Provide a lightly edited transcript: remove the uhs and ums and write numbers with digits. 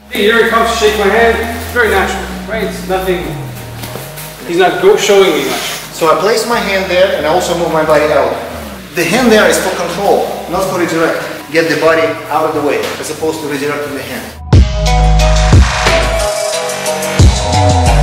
Here he comes to shake my hand. It's very natural, right? It's nothing. He's not showing me much. So I place my hand there and I also move my body out. The hand there is for control, not for redirect. Get the body out of the way, as opposed to redirecting the hand.